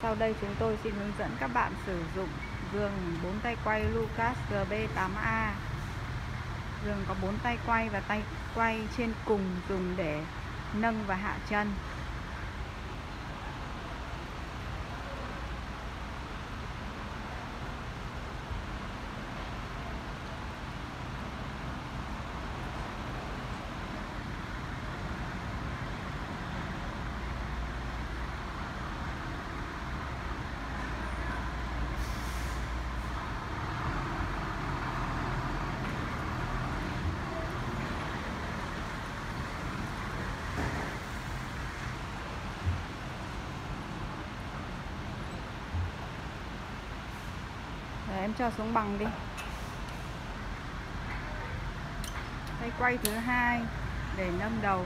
Sau đây chúng tôi xin hướng dẫn các bạn sử dụng giường 4 tay quay Lucas GB8A. Giường có 4 tay quay và tay quay trên cùng dùng để nâng và hạ chân. Để em cho xuống bằng đi. Tay quay thứ hai để nâng đầu.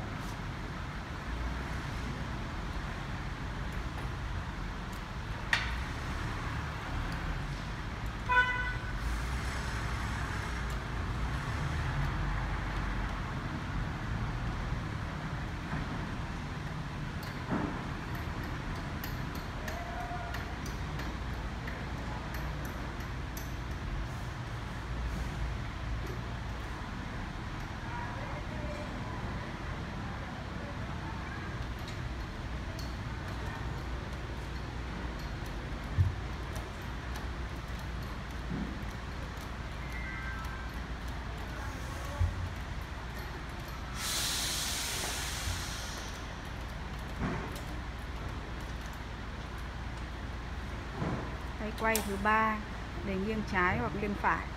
Tay quay thứ ba để nghiêng trái hoặc nghiêng phải.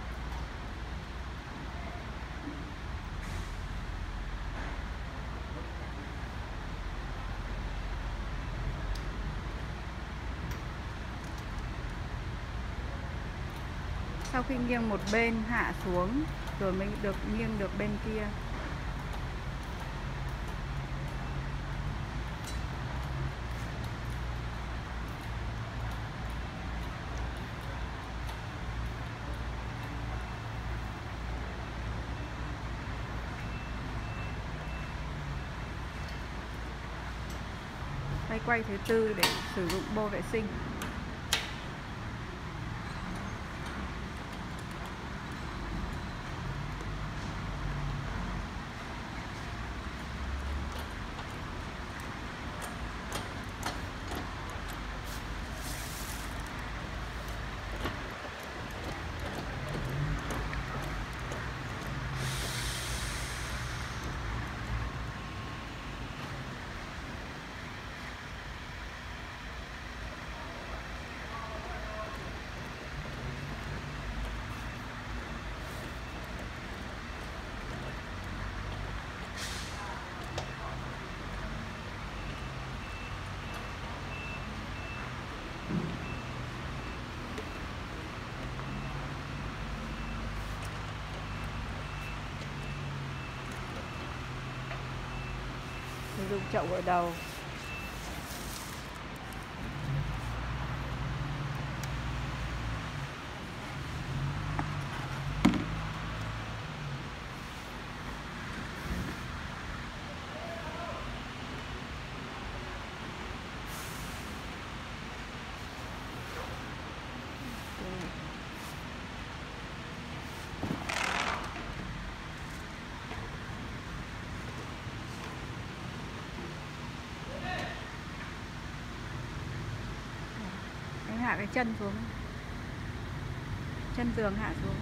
Sau khi nghiêng một bên hạ xuống rồi mới được nghiêng được bên kia. Tay quay thứ tư để sử dụng bô vệ sinh. Sử dụng chậu gội đầu. Hạ cái chân xuống, chân giường hạ xuống.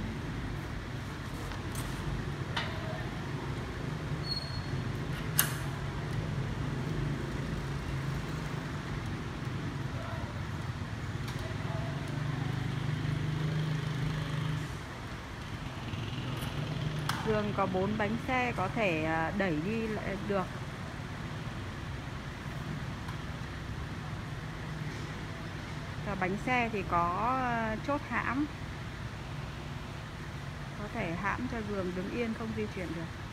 Giường có 4 bánh xe có thể đẩy đi lại được. Và bánh xe thì có chốt hãm, có thể hãm cho giường đứng yên không di chuyển được.